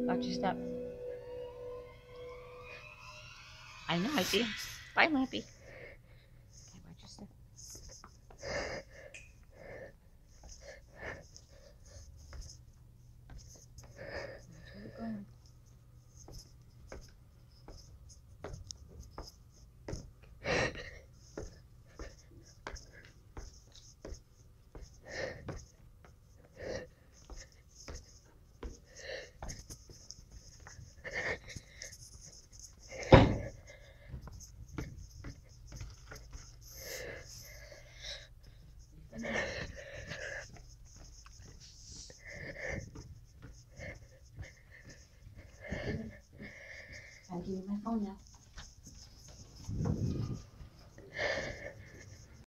Watch your step. I know, I see. Bye, Lampy. Okay, watch your step. Watch where you're going. I'll give you my phone now.